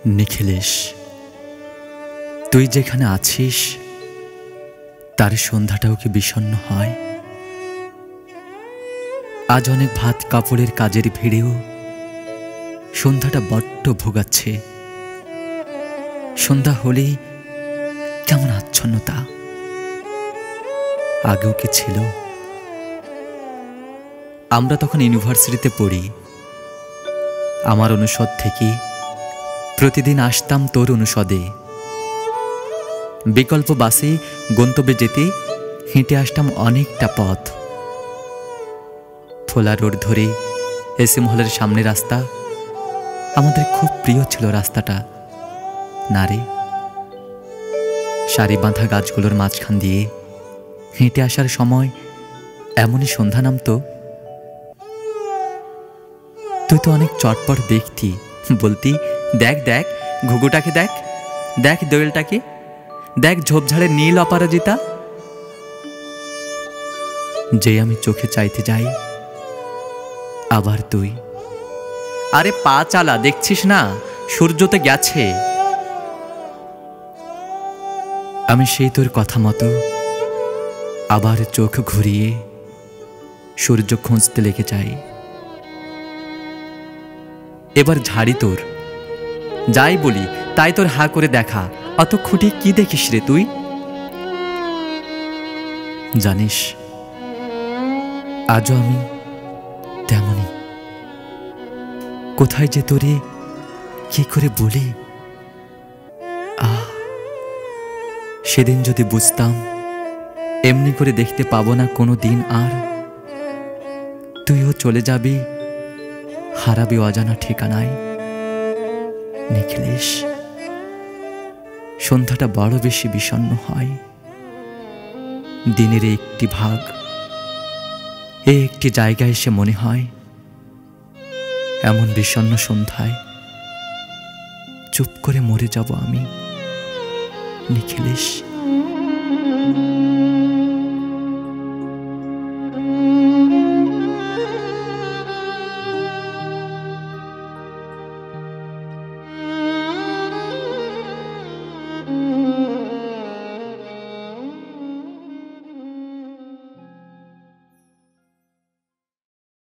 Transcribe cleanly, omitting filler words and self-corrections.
নিখিলেশ, তুই যেখানে আছিস তার সন্ধ্যাটাও কি বিষণ্ণ হয়? আজ অনেক ভাত কাপড়ের কাজের ভিড়েও সন্ধ্যাটা বড্ড ভোগাচ্ছে। সন্ধ্যা হলেই কেমন আচ্ছন্নতা। আগেও কি ছিল? আমরা তখন ইউনিভার্সিটিতে পড়ি। আমার অনুষদ থেকে প্রতিদিন আসতাম তোর অনুষদে। বিকল্প বাসে গন্তব্যে যেতে হেঁটে আসতাম অনেকটা পথ। ফোলা রোড ধরে এসএম হলের সামনে রাস্তা আমাদের খুব প্রিয় ছিল। রাস্তাটা না রে, সারি বাঁধা গাছগুলোর মাঝখান দিয়ে হেঁটে আসার সময় এমনই সন্ধ্যা নামতো। তুই তো অনেক চটপট দেখতি, বলতি দেখ দেখ ঘুঘুটাকে, দেখ দেখ দোয়েলটাকে, দেখ ঝোপঝাড়ের নীল অপরাজিতা। যে আমি চোখে চাইতে যাই, আবার তুই আরে পা চালা, দেখছিস না সূর্যতে গেছে। আমি সেই তোর কথা মতো আবার চোখ ঘুরিয়ে সূর্য খুঁজতে লেগে যাই। এবার ঝাড়ি তোর, যাই বলি তাই তোর হা করে দেখা। অত খুঁটি কি দেখিস রে তুই? জানিস আজও আমি তেমনই। কোথায় যে তোরে কি করে বলি। সেদিন যদি বুঝতাম এমনি করে দেখতে পাবো না কোনো দিন আর, তুইও চলে যাবি, হারাবি অজানা ঠিকানায়। নিখিলেশ, সন্ধ্যাটা বড় বেশি বিষণ্ণ হয়। দিনের একটি ভাগ একটি জায়গায় এসে মনে হয় এমন বিষণ্ণ সন্ধ্যায় চুপ করে মরে যাব আমি। নিখিলেশ।